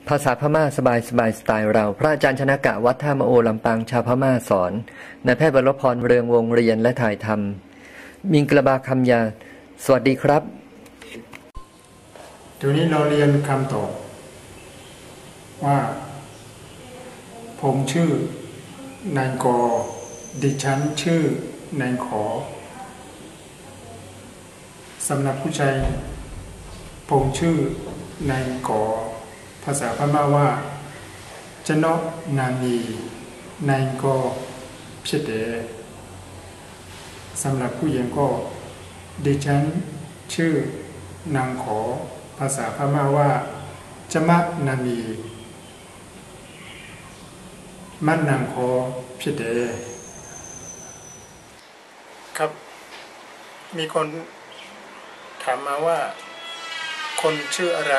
ภาษาพม่าสบายสไตล์เราพระอาจารย์ชนกะวัดท่ามะโอลำปางชาวพม่าสอนนายแพทย์วรพรเรืองวงเรียนและถ่ายทำมิงกระบาคำยาสวัสดีครับเดี๋ยวนี้เราเรียนคำตอบว่าผมชื่อนายกอดิฉันชื่อนายขอสำหรับผู้ชายผมชื่อนายกอภาษาพม่าว่าจะเนาะนามีนายกอพิเดสำหรับผู้หญิงก็ดิฉันชื่อนางขอภาษาพม่าว่าจะมะนามีมันนางขอพิเดครับมีคนถามมาว่าคนชื่ออะไร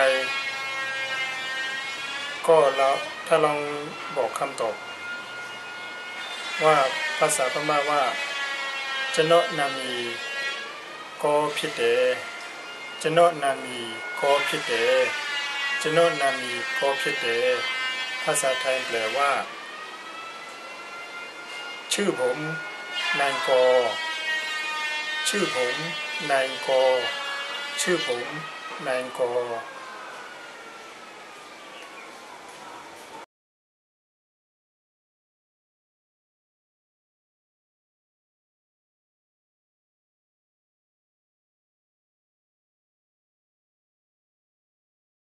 ก็แล้วถ้าลองบอกคำตอบว่าภาษาพม่าว่าจะเนาะนามีก็พิเดจะเนาะนามีก็พิเดจะเนาะนามีก็พิเดภาษาไทยแปลว่าชื่อผมนายกอชื่อผมนายกอชื่อผมนายกอ